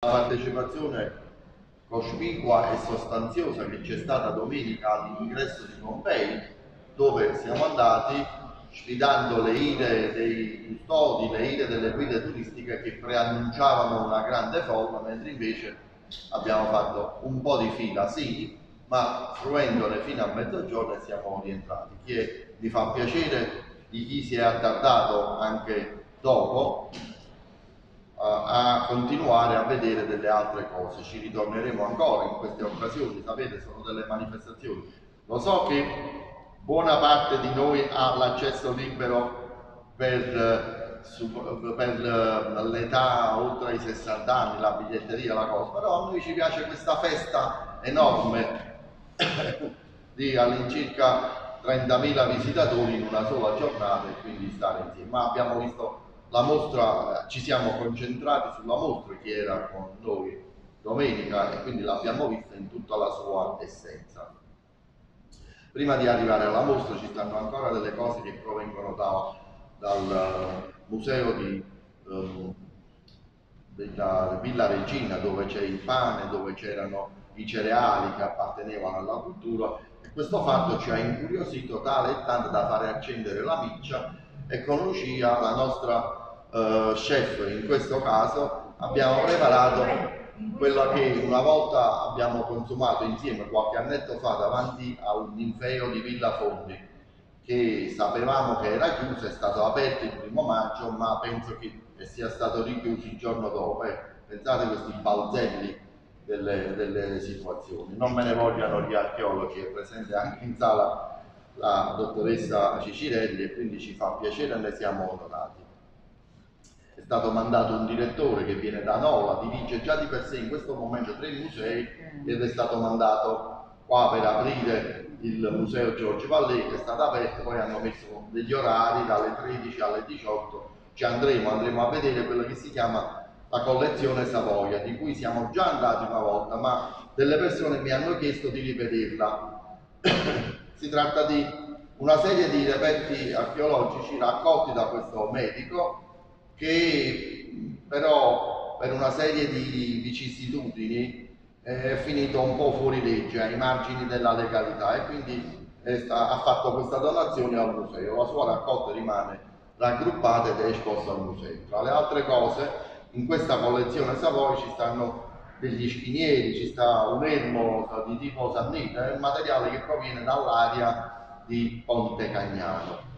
partecipazione cospicua e sostanziosa che c'è stata domenica all'ingresso di Pompei, dove siamo andati sfidando le ire dei custodi, le ire delle guide turistiche che preannunciavano una grande folla, mentre invece abbiamo fatto un po' di fila, sì, ma fruendone fino a mezzogiorno e siamo rientrati. Mi fa piacere di chi si è attardato anche dopo a continuare a vedere delle altre cose. Ci ritorneremo ancora in queste occasioni, sapete, sono delle manifestazioni. Lo so che buona parte di noi ha l'accesso libero per l'età oltre ai 60 anni, la biglietteria, la cosa, però a noi ci piace questa festa enorme di all'incirca 30.000 visitatori in una sola giornata e quindi stare insieme. Ma abbiamo visto la mostra, ci siamo concentrati sulla mostra che era con noi domenica e quindi l'abbiamo vista in tutta la sua essenza. Prima di arrivare alla mostra ci stanno ancora delle cose che provengono dal museo della Villa Regina, dove c'è il pane, dove c'erano i cereali che appartenevano alla cultura, e questo fatto ci ha incuriosito tale e tanto da fare accendere la miccia, e con Lucia, la nostra chef in questo caso, abbiamo preparato quella che una volta abbiamo consumato insieme qualche annetto fa davanti al ninfeo di Villa Fondi, che sapevamo che era chiuso, è stato aperto il 1° maggio, ma penso che sia stato richiuso il giorno dopo. Pensate a questi balzelli delle situazioni. Non me ne vogliano gli archeologi, è presente anche in sala la dottoressa Cicirelli e quindi ci fa piacere e ne siamo onorati. È stato mandato un direttore che viene da Nola, dirige già di per sé in questo momento 3 musei ed è stato mandato qua per aprire il museo Giorgio Valletti, è stato aperto, poi hanno messo degli orari dalle 13 alle 18, andremo a vedere quello che si chiama la collezione Savoia, di cui siamo già andati una volta, ma delle persone mi hanno chiesto di rivederla. Si tratta di una serie di reperti archeologici raccolti da questo medico che però per una serie di vicissitudini è finito un po' fuori legge, ai margini della legalità, e quindi ha fatto questa donazione al museo. La sua raccolta rimane raggruppata ed è esposta al museo. Tra le altre cose, in questa collezione Savoy ci stanno degli schinieri, ci sta un elmo di tipo sannita, è un materiale che proviene dall'area di Ponte Cagnano.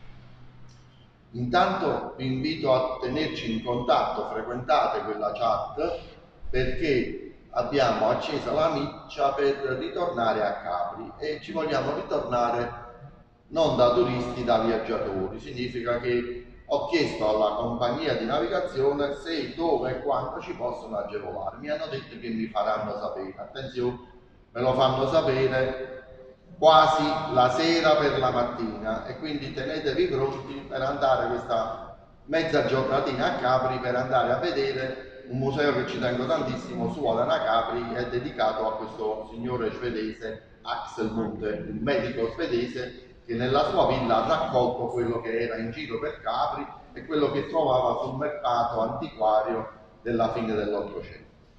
Intanto vi invito a tenerci in contatto, frequentate quella chat, perché abbiamo accesa la miccia per ritornare a Capri e ci vogliamo ritornare non da turisti, da viaggiatori. Significa che ho chiesto alla compagnia di navigazione se, dove e quando ci possono agevolare. Mi hanno detto che mi faranno sapere. Attenzione, me lo fanno sapere quasi la sera per la mattina, e quindi tenetevi pronti per andare questa mezza giornatina a Capri per andare a vedere un museo che ci tengo tantissimo su Alana Capri, è dedicato a questo signore svedese Axel Munthe, un medico svedese che nella sua villa ha raccolto quello che era in giro per Capri e quello che trovava sul mercato antiquario della fine dell'Ottocento.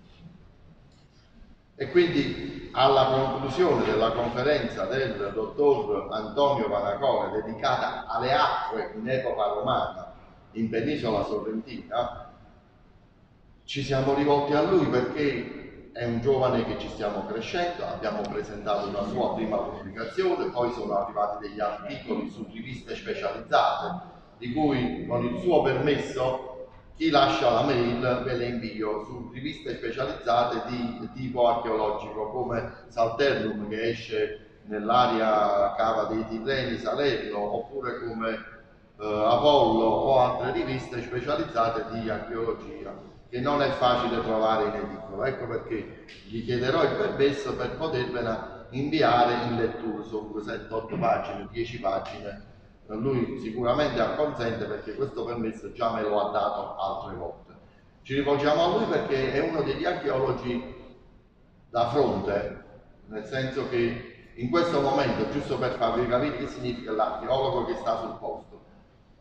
E quindi alla conclusione della conferenza del dottor Antonio Vanacore dedicata alle acque in epoca romana in penisola sorrentina, ci siamo rivolti a lui perché è un giovane che ci stiamo crescendo, abbiamo presentato una sua prima pubblicazione, poi sono arrivati degli articoli su riviste specializzate, di cui con il suo permesso chi lascia la mail ve le invio, su riviste specializzate di tipo archeologico come Salternum, che esce nell'area Cava dei Tirreni, Salerno, oppure come Apollo, o altre riviste specializzate di archeologia che non è facile trovare in edicola. Ecco perché gli chiederò il permesso per potervela inviare in lettura. Sono 7-8 pagine, 10 pagine. Lui sicuramente acconsente perché questo permesso già me lo ha dato altre volte. Ci rivolgiamo a lui perché è uno degli archeologi da fronte, nel senso che in questo momento, giusto per farvi capire che significa l'archeologo che sta sul posto,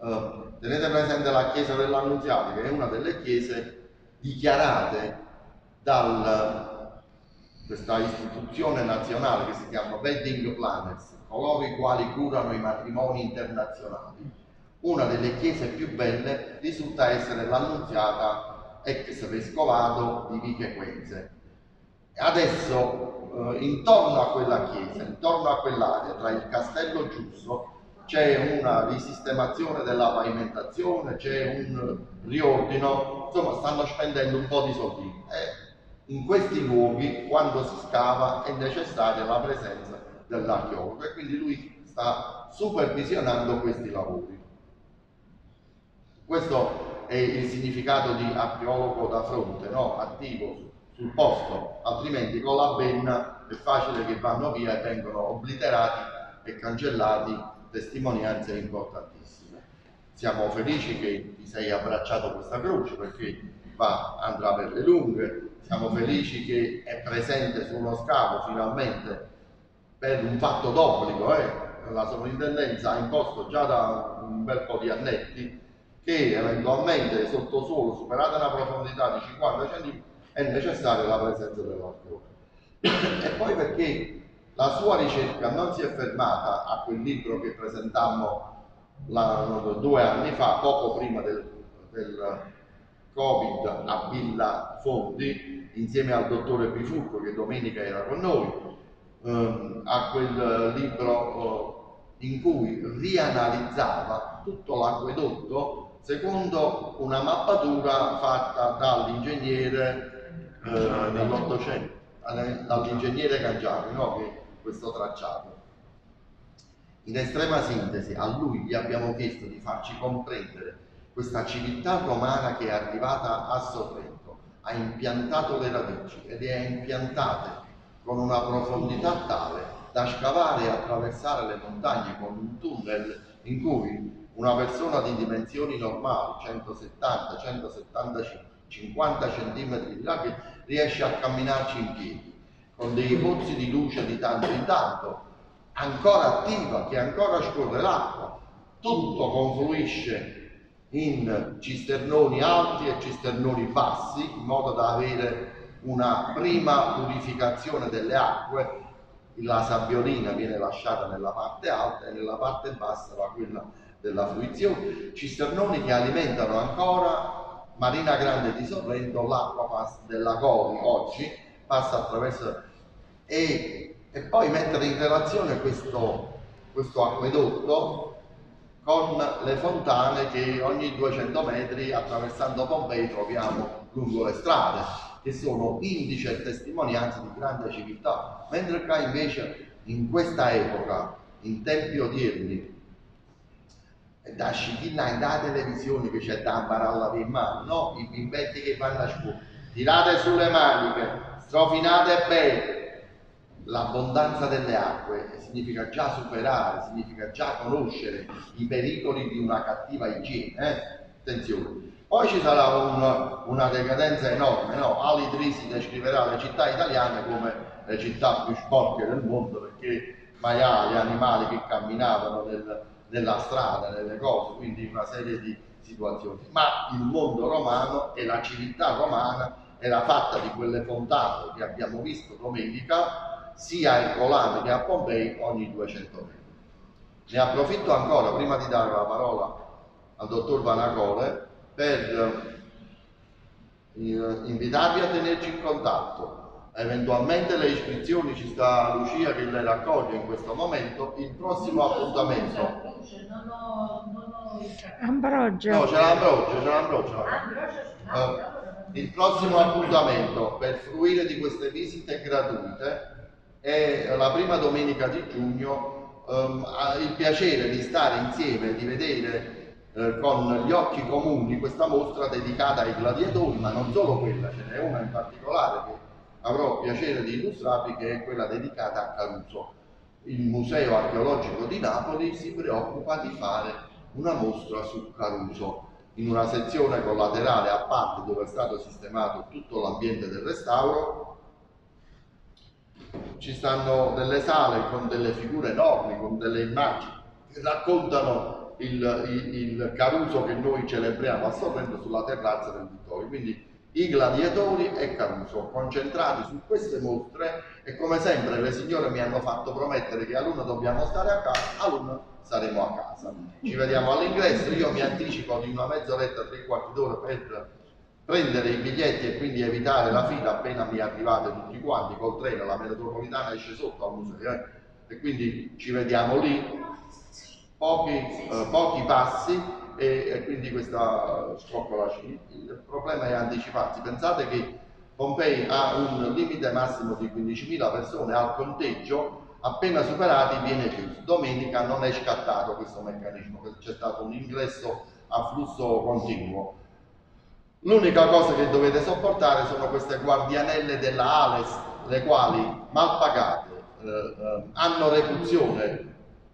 tenete presente la chiesa dell'Annunziata, che è una delle chiese dichiarate da questa istituzione nazionale che si chiama Wedding Planners, coloro i quali curano i matrimoni internazionali. Una delle chiese più belle risulta essere l'Annunziata ex Vescovato di Viche Quenze. Adesso intorno a quella chiesa, intorno a quell'area, tra il Castello Giusto, c'è una risistemazione della pavimentazione, c'è un riordino, insomma stanno spendendo un po' di soldi. In questi luoghi, quando si scava, è necessaria la presenza dell'archeologo e quindi lui sta supervisionando questi lavori. Questo è il significato di archeologo da fronte, no? Attivo sul posto, altrimenti con la penna è facile che vanno via e vengono obliterati e cancellati testimonianze importantissime. Siamo felici che ti sei abbracciato questa croce perché andrà per le lunghe, siamo felici che è presente su uno scavo finalmente per un fatto d'obbligo. La sovrintendenza ha imposto già da un bel po' di annetti che eventualmente sottosuolo, superata una profondità di 50 cm, è necessaria la presenza dell'archeologo. E poi perché la sua ricerca non si è fermata a quel libro che presentammo 2 anni fa, poco prima del Covid, a Villa Fondi, insieme al dottore Bifurco che domenica era con noi, a quel libro in cui rianalizzava tutto l'acquedotto secondo una mappatura fatta dall'ingegnere nell'Ottocento, dall'ingegnere Cangiani, no? Che questo tracciato. In estrema sintesi, a lui gli abbiamo chiesto di farci comprendere questa civiltà romana che è arrivata a Sorrento, ha impiantato le radici ed è impiantate con una profondità tale da scavare e attraversare le montagne con un tunnel in cui una persona di dimensioni normali, 170, 175, 50 cm di larghezza, riesce a camminarci in piedi, con dei pozzi di luce di tanto in tanto, ancora attiva, che ancora scorre l'acqua, tutto confluisce in cisternoni alti e cisternoni bassi, in modo da avere una prima purificazione delle acque. La sabbiolina viene lasciata nella parte alta e nella parte bassa va quella della fruizione, cisternoni che alimentano ancora Marina Grande di Sorrento, l'acqua della Cori oggi passa attraverso e poi mettere in relazione questo acquedotto con le fontane che ogni 200 metri attraversando Pompei troviamo lungo le strade, che sono indice e testimonianze di grande civiltà, mentre qua invece in questa epoca, in tempi odierni, da scicchina in da televisione che c'è da imparare in mano, no? I bimbetti che vanno a scuola, tirate sulle maniche, strofinate bene. L'abbondanza delle acque significa già superare, significa già conoscere i pericoli di una cattiva igiene. Attenzione. Poi ci sarà una decadenza enorme, no? Ali Trisi descriverà le città italiane come le città più sporche del mondo perché maiali, animali che camminavano nella strada, nelle cose, quindi una serie di situazioni. Ma il mondo romano e la civiltà romana era fatta di quelle fontane che abbiamo visto domenica, sia a Ercolano che a Pompei ogni 200 metri. Ne approfitto ancora, prima di dare la parola al dottor Vanacole, per invitarvi a tenerci in contatto. Eventualmente le iscrizioni ci sta Lucia che le raccoglie in questo momento. Il prossimo appuntamento. Ambrogio. No, c'è l'Ambrogio. Il prossimo appuntamento per fruire di queste visite gratuite è la prima domenica di giugno. Ha il piacere di stare insieme e di vedere con gli occhi comuni questa mostra dedicata ai gladiatori, ma non solo quella, ce n'è una in particolare che avrò piacere di illustrarvi, che è quella dedicata a Caruso. Il Museo Archeologico di Napoli si preoccupa di fare una mostra su Caruso in una sezione collaterale a parte dove è stato sistemato tutto l'ambiente del restauro. Ci stanno delle sale con delle figure enormi, con delle immagini che raccontano il Caruso che noi celebriamo a Sorrento sulla terrazza del Vittorio. Quindi i gladiatori e Caruso, concentrati su queste mostre, e come sempre le signore mi hanno fatto promettere che a l'una dobbiamo stare a casa, a l'una saremo a casa. Ci vediamo all'ingresso, io mi anticipo di una mezz'oretta, 3/4 d'ora per prendere i biglietti e quindi evitare la fila appena mi arrivate tutti quanti col treno. La metropolitana esce sotto al museo, e quindi ci vediamo lì, pochi passi, e quindi questa scoccola. Il problema è anticiparsi. Pensate che Pompei ha un limite massimo di 15.000 persone al conteggio, appena superati viene chiuso. Domenica non è scattato questo meccanismo, c'è stato un ingresso a flusso continuo. L'unica cosa che dovete sopportare sono queste guardianelle della Ales, le quali mal pagate, hanno repuzione.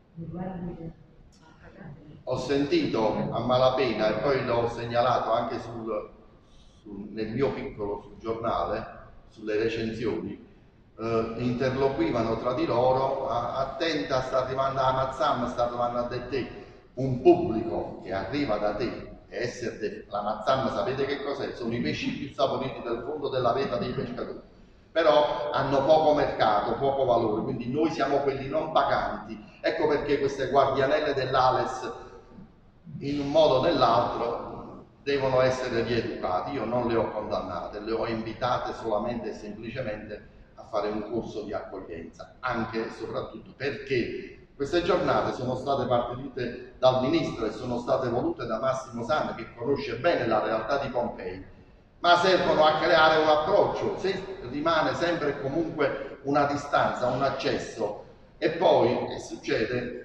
Ho sentito a malapena, e poi l'ho segnalato anche nel mio piccolo sul giornale, sulle recensioni, interloquivano tra di loro: attenta, sta arrivando a Mazzamma, sta arrivando a te. Un pubblico che arriva da te, e essere la Mazzamma sapete che cos'è? Sono i pesci più saporiti del fondo della veta dei pescatori, però hanno poco mercato, poco valore, quindi noi siamo quelli non paganti. Ecco perché queste guardianelle dell'Ales, in un modo o nell'altro, devono essere rieducate. Io non le ho condannate, le ho invitate solamente e semplicemente a fare un corso di accoglienza, anche e soprattutto perché queste giornate sono state partorite dal ministro e sono state volute da Massimo Sanna, che conosce bene la realtà di Pompei, ma servono a creare un approccio. Se rimane sempre e comunque una distanza, un accesso, e poi succede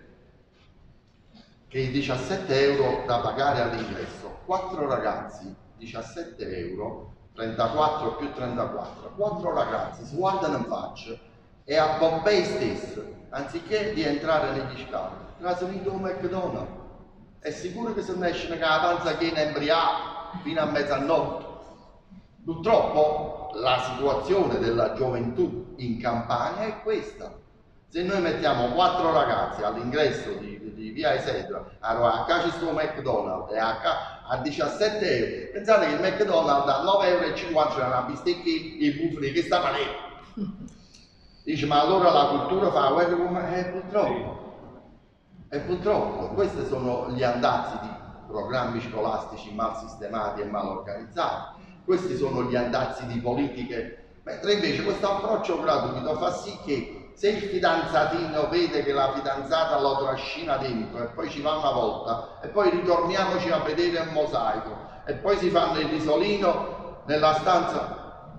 che i 17 euro da pagare all'ingresso, 4 ragazzi, 17 euro, 34 più 34, 4 ragazzi si guardano in faccia, e a Pompei stesso, anziché di entrare negli scavi, trasferito un McDonald's. È sicuro che se ne esce con la panza piena embriaca fino a mezzanotte. Purtroppo la situazione della gioventù in Campania è questa. Se noi mettiamo 4 ragazzi all'ingresso di via Esedra, a casa c'è un McDonald's e a 17 euro, pensate che il McDonald's a 9,50 euro c'è una bistecca e bufali che sta male. Dice, ma allora la cultura fa guarda come purtroppo. E purtroppo questi sono gli andazzi di programmi scolastici mal sistemati e mal organizzati. Questi sono gli andazzi di politiche, mentre invece questo approccio gratuito fa sì che, se il fidanzatino vede che la fidanzata lo trascina dentro e poi ci va una volta e poi ritorniamoci a vedere un mosaico e poi si fanno il risolino nella stanza,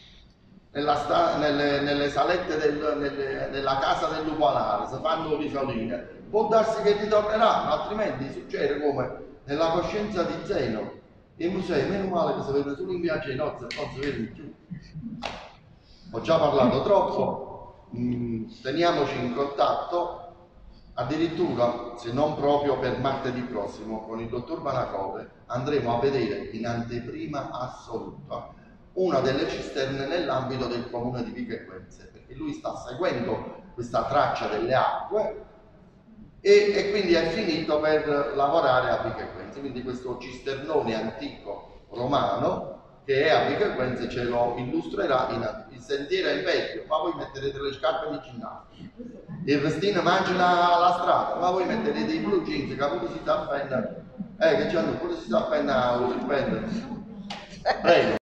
nelle salette nella casa del lupanare, si fanno risoline, può darsi che ritorneranno, altrimenti succede come nella coscienza di Zeno: i musei, meno male che si vedono solo in viaggio di nozze e non si vedono più. Ho già parlato troppo. Teniamoci in contatto. Addirittura, se non proprio per martedì prossimo, con il dottor Banacore andremo a vedere in anteprima assoluta una delle cisterne nell'ambito del comune di Vico Equense, perché lui sta seguendo questa traccia delle acque e quindi è finito per lavorare a Vico Equense. Quindi questo cisternone antico romano che è a Vico Equense ce lo illustrerà. Il sentiero è vecchio, ma voi metterete le scarpe di ginnastica, il restino mangia la strada, ma voi metterete i blue jeans, che pure si sta appena che c'hanno pure si sta appena il prego.